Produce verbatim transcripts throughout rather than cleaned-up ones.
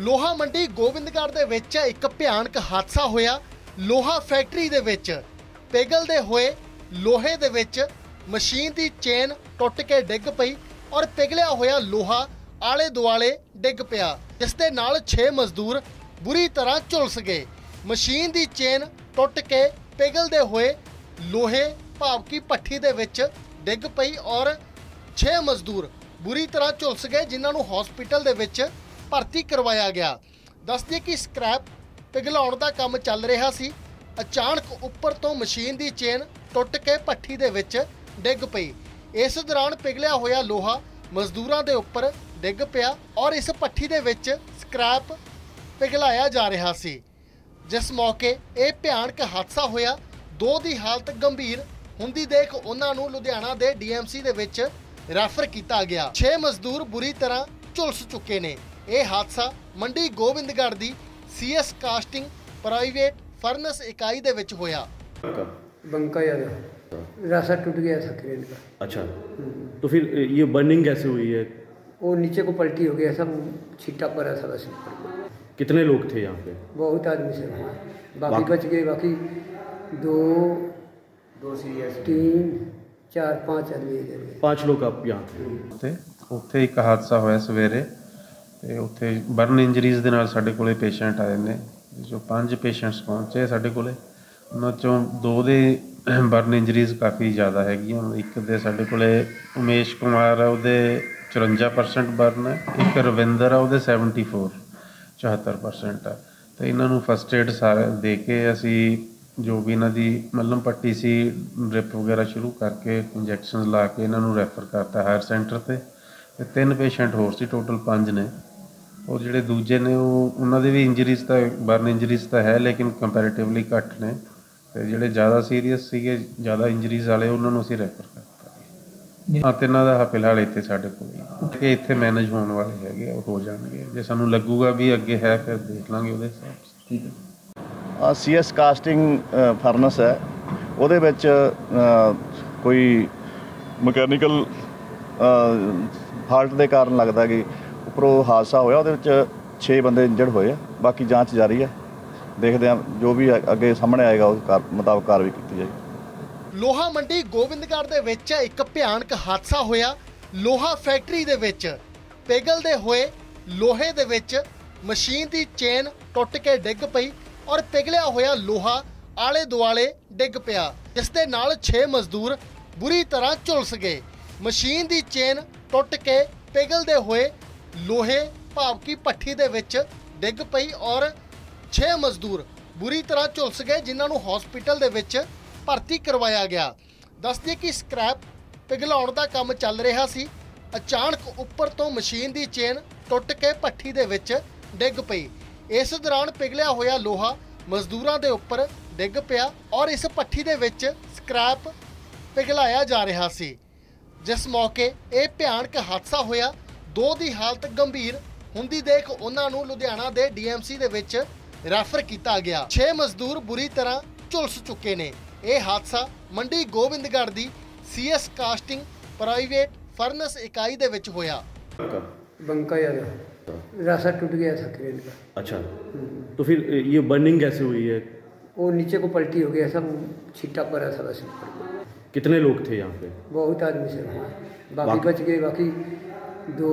ਲੋਹਾ ਮੰਡੀ ਗੋਬਿੰਦਗੜ੍ਹ ਦੇ ਵਿੱਚ ਇੱਕ ਭਿਆਨਕ ਹਾਦਸਾ ਹੋਇਆ। ਲੋਹਾ ਫੈਕਟਰੀ ਦੇ ਵਿੱਚ ਪਿਘਲਦੇ ਹੋਏ ਲੋਹੇ ਦੇ ਵਿੱਚ ਮਸ਼ੀਨ ਦੀ ਚੇਨ ਟੁੱਟ ਕੇ ਡਿੱਗ ਪਈ ਔਰ ਪਿਘਲਿਆ ਹੋਇਆ ਲੋਹਾ ਆਲੇ ਦੁਆਲੇ ਡਿੱਗ ਪਿਆ, ਜਿਸ ਦੇ ਨਾਲ ਛੇ ਮਜ਼ਦੂਰ ਬੁਰੀ ਤਰ੍ਹਾਂ ਝੁਲਸ ਗਏ। ਮਸ਼ੀਨ ਦੀ ਚੇਨ ਟੁੱਟ ਕੇ ਪਿਘਲਦੇ ਹੋਏ ਲੋਹੇ ਭਾਵ ਕਿ ਭੱਠੀ ਦੇ ਵਿੱਚ ਡਿੱਗ ਪਈ ਔਰ ਛੇ ਮਜ਼ਦੂਰ ਬੁਰੀ ਤਰ੍ਹਾਂ ਝੁਲਸ ਗਏ, ਜਿਨ੍ਹਾਂ ਨੂੰ ਹਸਪੀਟਲ ਦੇ ਵਿੱਚ ਭਰਤੀ ਕਰਵਾਇਆ ਗਿਆ। ਦੱਸ ਦਈਏ ਕਿ ਸਕ੍ਰੈਪ ਪਿਘਲਾਉਣ ਦਾ ਕੰਮ ਚੱਲ ਰਿਹਾ ਸੀ। ਅਚਾਨਕ ਉੱਪਰ ਤੋਂ ਮਸ਼ੀਨ ਦੀ ਚੇਨ ਟੁੱਟ ਕੇ ਭੱਠੀ ਦੇ ਵਿੱਚ ਡਿੱਗ ਪਈ। ਇਸ ਦੌਰਾਨ ਪਿਘਲਿਆ ਹੋਇਆ ਲੋਹਾ ਮਜ਼ਦੂਰਾਂ ਦੇ ਉੱਪਰ ਡਿੱਗ ਪਿਆ ਔਰ ਇਸ ਭੱਠੀ ਦੇ ਵਿੱਚ ਸਕ੍ਰੈਪ ਪਿਘਲਾਇਆ ਜਾ ਰਿਹਾ ਸੀ, ਜਿਸ ਮੌਕੇ ਇਹ ਭਿਆਨਕ ਹਾਦਸਾ ਹੋਇਆ। ਦੋ ਦੀ ਹਾਲਤ ਗੰਭੀਰ ਹੁੰਦੀ ਦੇਖ ਉਹਨਾਂ ਨੂੰ ਲੁਧਿਆਣਾ ਦੇ ਡੀ ਐਮ ਸੀ ਦੇ ਵਿੱਚ ਰੈਫਰ ਕੀਤਾ ਗਿਆ। ਛੇ ਮਜ਼ਦੂਰ ਬੁਰੀ ਤਰ੍ਹਾਂ ਝੁਲਸ ਚੁੱਕੇ ਨੇ। ਇਹ ਹਾਦਸਾ ਮੰਡੀ ਗੋਬਿੰਦਗੜ੍ਹ ਦੀ C S casting private furnace इकाई दे विच होया। बंका यार रास्ता टूट गया था क्रेन का। अच्छा, तो फिर ये बर्निंग कैसे हुई है? वो नीचे को पलटी हो गया, सब छिट्टा पड़ा था बस। कितने लोग थे यहाँ पे? बहुत आदमी से, बाकी बच गए। बाकी दो दो सीरियस, तीन चार पाँच आदमी। पाँच लोग आप यहाँ थे? उत्थे एक हादसा होया सवेरे ते उत्थे बर्न इंजरीज़ दे नाल साडे कोले पेशेंट आए ने। जो पांच पेशेंट्स पहुँचे साडे कोले, उन्हां चों दो दे बर्न इंजरीज़ काफ़ी ज़्यादा हैगियां। एक दे साडे कोले उमेश कुमार है, उहदे चुरंजा परसेंट बर्न है। एक रविंदर है, उहदे सैवनटी फोर चौहत्तर परसेंट है। तो इन्हां नूं फस्ट एड सारे दे के असी जो भी इन्हां दी मलम पट्टी सी ड्रिप वगैरह शुरू करके इंजैक्शन ला के इन्हां नूं रैफर करता हायर सेंटर ते। ते तीन पेशेंट होर सी, टोटल पांच ने। और ਜਿਹੜੇ ਦੂਜੇ ਨੇ ਉਹ ਉਹਨਾਂ ਦੇ ਵੀ ਇੰਜਰੀਜ਼ ਤਾਂ ਬਰਨ ਇੰਜਰੀਜ਼ ਤਾਂ ਹੈ, ਲੇਕਿਨ ਕੰਪੈਰੇਟਿਵਲੀ ਘੱਟ ਨੇ। ਤੇ ਜਿਹੜੇ ਜ਼ਿਆਦਾ ਸੀਰੀਅਸ ਸੀਗੇ, ਜ਼ਿਆਦਾ ਇੰਜਰੀਜ਼ ਵਾਲੇ, ਉਹਨਾਂ ਨੂੰ ਅਸੀਂ ਰੈਫਰ ਕਰਤਾ। ਹਾਂ, ਤਿੰਨਾਂ ਦਾ ਫਿਲਹਾਲ ਇੱਥੇ ਸਾਡੇ ਕੋਲ ਕਿ ਇੱਥੇ ਮੈਨੇਜ ਹੋਣ ਵਾਲੇ ਹੈਗੇ, ਉਹ ਹੋ ਜਾਣਗੇ। ਜੇ ਸਾਨੂੰ ਲੱਗੂਗਾ ਵੀ ਅੱਗੇ ਹੈ ਫਿਰ ਦੇਖ ਲਾਂਗੇ ਉਹਦੇ ਹਿਸਾਬ। ਠੀਕ ਹੈ। ਸੀ ਐਸ ਕਾਸਟਿੰਗ ਫਰਨਸ ਹੈ, ਉਹਦੇ ਵਿੱਚ ਕੋਈ ਮਕੈਨੀਕਲ ਫਾਲਟ ਦੇ ਕਾਰਨ ਲੱਗਦਾ ਕਿ ਉੱਪਰੋਂ ਹਾਦਸਾ ਹੋਇਆ। ਉਹਦੇ ਵਿੱਚ ਛੇ ਬੰਦੇ ਇੰਜਰਡ ਹੋਏ ਆ। ਬਾਕੀ ਜਾਂਚ ਜਾਰੀ ਹੈ, ਦੇਖਦੇ ਹਾਂ ਜੋ ਵੀ ਅੱਗੇ ਸਾਹਮਣੇ ਆਏਗਾ ਉਸ ਮੁਤਾਬਕ ਕਾਰਵਾਈ ਕੀਤੀ ਜਾਏਗੀ। ਲੋਹਾ ਮੰਡੀ ਗੋਬਿੰਦਗੜ੍ਹ ਦੇ ਵਿੱਚ ਇੱਕ ਭਿਆਨਕ ਹਾਦਸਾ ਹੋਇਆ। ਲੋਹਾ ਫੈਕਟਰੀ ਦੇ ਵਿੱਚ ਪਿਘਲਦੇ ਹੋਏ ਲੋਹੇ ਦੇ ਵਿੱਚ ਮਸ਼ੀਨ ਦੀ ਚੇਨ ਟੁੱਟ ਕੇ ਡਿੱਗ ਪਈ ਔਰ ਪਿਘਲਿਆ ਹੋਇਆ ਲੋਹਾ ਆਲੇ ਦੁਆਲੇ ਡਿੱਗ ਪਿਆ, ਜਿਸ ਦੇ ਨਾਲ ਛੇ ਮਜ਼ਦੂਰ ਬੁਰੀ ਤਰ੍ਹਾਂ ਝੁਲਸ ਗਏ। ਮਸ਼ੀਨ ਦੀ ਚੇਨ ਟੁੱਟ ਕੇ ਪਿਘਲਦੇ ਹੋਏ ਲੋਹੇ ਭਾਵ ਕਿ ਭੱਠੀ ਦੇ ਵਿੱਚ ਡਿੱਗ ਪਈ ਔਰ ਛੇ ਮਜ਼ਦੂਰ ਬੁਰੀ ਤਰ੍ਹਾਂ ਝੁਲਸ ਗਏ, ਜਿਨ੍ਹਾਂ ਨੂੰ ਹਸਪੀਟਲ ਦੇ ਵਿੱਚ ਭਰਤੀ ਕਰਵਾਇਆ ਗਿਆ। ਦੱਸ ਦਈਏ ਕਿ ਸਕ੍ਰੈਪ ਪਿਘਲਾਉਣ ਦਾ ਕੰਮ ਚੱਲ ਰਿਹਾ ਸੀ। ਅਚਾਨਕ ਉੱਪਰ ਤੋਂ ਮਸ਼ੀਨ ਦੀ ਚੇਨ ਟੁੱਟ ਕੇ ਭੱਠੀ ਦੇ ਵਿੱਚ ਡਿੱਗ ਪਈ। ਇਸ ਦੌਰਾਨ ਪਿਘਲਿਆ ਹੋਇਆ ਲੋਹਾ ਮਜ਼ਦੂਰਾਂ ਦੇ ਉੱਪਰ ਡਿੱਗ ਪਿਆ ਔਰ ਇਸ ਭੱਠੀ ਦੇ ਵਿੱਚ ਸਕ੍ਰੈਪ ਪਿਘਲਾਇਆ ਜਾ ਰਿਹਾ ਸੀ, ਜਿਸ ਮੌਕੇ ਇਹ ਭਿਆਨਕ ਹਾਦਸਾ ਹੋਇਆ। ਦੋ ਦੀ ਹਾਲਤ ਗੰਭੀਰ ਹੁੰਦੀ ਦੇਖ ਉਹਨਾਂ ਨੂੰ ਲੁਧਿਆਣਾ ਦੇ ਡੀ ਐਮ ਸੀ ਦੇ ਵਿੱਚ ਰੈਫਰ ਕੀਤਾ ਗਿਆ। ਛੇ ਮਜ਼ਦੂਰ ਬੁਰੀ ਤਰ੍ਹਾਂ ਝੁਲਸ ਚੁੱਕੇ ਨੇ। ਇਹ ਹਾਦਸਾ ਮੰਡੀ ਗੋਬਿੰਦਗੜ੍ਹ ਦੀ C S casting private furnace इकाई ਦੇ ਵਿੱਚ ਹੋਇਆ। बंका यार रास्ता टूट गया था क्रेन का। अच्छा, तो फिर ये बर्निंग कैसे हुई है? वो नीचे को पलटी हो गया, सब छिट्टा पड़ा था बस। कितने लोग थे यहाँ पे? बहुत आदमी से, बाकी बच गए। बाकी दो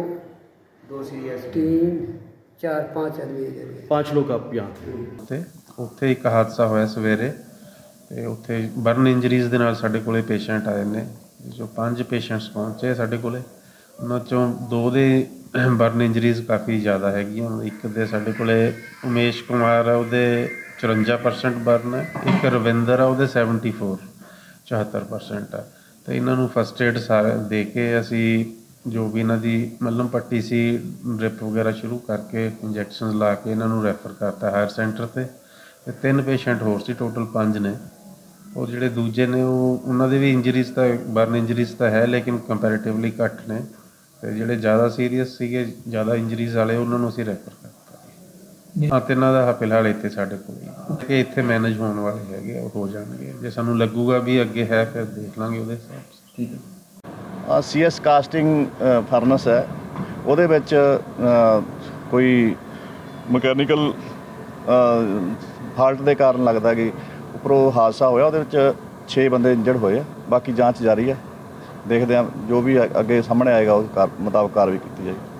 दो सीरियस, तीन चार पाँच आदमी। पाँच लोग आप यहाँ थे? ਉੱਥੇ ਇੱਕ ਹਾਦਸਾ ਹੋਇਆ ਸਵੇਰੇ ਤੇ ਉੱਥੇ ਬਰਨ ਇੰਜਰੀਜ਼ ਦੇ ਨਾਲ ਸਾਡੇ ਕੋਲੇ ਪੇਸ਼ੈਂਟ ਆਏ ਨੇ। ਜੋ ਪੰਜ ਪੇਸ਼ੈਂਟਸ ਪਹੁੰਚੇ ਸਾਡੇ ਕੋਲੇ, ਉਹਨਾਂ ਚੋਂ ਦੋ ਦੇ ਬਰਨ ਇੰਜਰੀਜ਼ ਕਾफ़ी ਜ਼ਿਆਦਾ ਹੈਗੀਆਂ। ਇੱਕ ਦੇ ਸਾਡੇ ਕੋਲੇ ਉਮੇਸ਼ ਕੁਮਾਰ ਹੈ, ਉਹਦੇ ਚੁਰੰਜਾ ਪਰਸੈਂਟ ਬਰਨ ਹੈ। ਇੱਕ ਰਵਿੰਦਰ ਹੈ, ਉਹਦੇ ਸੈਵਨਟੀ ਫੋਰ ਚੌਹੱਤਰ ਪਰਸੈਂਟ ਹੈ। ਤੇ ਇਹਨਾਂ ਨੂੰ ਫਸਟ ਏਡ ਸਾਰੇ ਦੇ ਕੇ ਅਸੀਂ ਜੋ ਵੀ ਇਹਨਾਂ ਦੀ ਮਲਮ ਪੱਟੀ ਸੀ ਡ੍ਰਿਪ ਵਗੈਰਾ ਸ਼ੁਰੂ ਕਰਕੇ ਇੰਜੈਕਸ਼ਨ ਲਾ ਕੇ ਇਹਨਾਂ ਨੂੰ ਰੈਫਰ ਕਰਤਾ ਹਾਇਰ ਸੈਂਟਰ ਤੇ। ਤੇ ਤਿੰਨ ਪੇਸ਼ੈਂਟ ਹੋਰ ਸੀ, ਟੋਟਲ ਪੰਜ ਨੇ। ਉਹ ਜਿਹੜੇ ਦੂਜੇ ਨੇ ਉਹ ਉਹਨਾਂ ਦੇ ਵੀ ਇੰਜਰੀਜ਼ ਤਾਂ ਬਰਨ ਇੰਜਰੀਜ਼ ਤਾਂ ਹੈ, ਲੇਕਿਨ ਕੰਪੈਰੇਟਿਵਲੀ ਘੱਟ ਨੇ। ਤੇ ਜਿਹੜੇ ਜ਼ਿਆਦਾ ਸੀਰੀਅਸ ਸੀਗੇ, ਜ਼ਿਆਦਾ ਇੰਜਰੀਜ਼ ਵਾਲੇ, ਉਹਨਾਂ ਨੂੰ ਅਸੀਂ ਰੈਫਰ ਕਰਤਾ। ਹਾਂ, ਤਿੰਨਾਂ ਦਾ ਫਿਲਹਾਲ ਇੱਥੇ ਸਾਡੇ ਕੋਲ ਕਿ ਇੱਥੇ ਮੈਨੇਜ ਹੋਣ ਵਾਲੇ ਹੈਗੇ, ਉਹ ਹੋ ਜਾਣਗੇ। ਜੇ ਸਾਨੂੰ ਲੱਗੂਗਾ ਵੀ ਅੱਗੇ ਹੈ ਫਿਰ ਦੇਖ ਲਾਂਗੇ ਉਹਦੇ ਹਿਸਾਬ। ਠੀਕ ਹੈ। ਸੀ ਐਸ ਕਾਸਟਿੰਗ ਫਰਨਸ ਹੈ, ਉਹਦੇ ਵਿੱਚ ਕੋਈ ਮਕੈਨੀਕਲ ਫਾਲਟ ਦੇ ਕਾਰਨ ਲੱਗਦਾ ਕਿ ਉੱਪਰੋਂ ਹਾਦਸਾ ਹੋਇਆ, ਉਹਦੇ ਵਿੱਚ ਛੇ ਬੰਦੇ ਇੰਜਰਡ ਹੋਏ ਆ। ਬਾਕੀ ਜਾਂਚ ਜਾਰੀ ਹੈ, ਦੇਖਦੇ ਹਾਂ ਜੋ ਵੀ ਅੱਗੇ ਸਾਹਮਣੇ ਆਏਗਾ ਉਸ ਮੁਤਾਬਕ ਕਾਰਵਾਈ ਕੀਤੀ ਜਾਏਗੀ।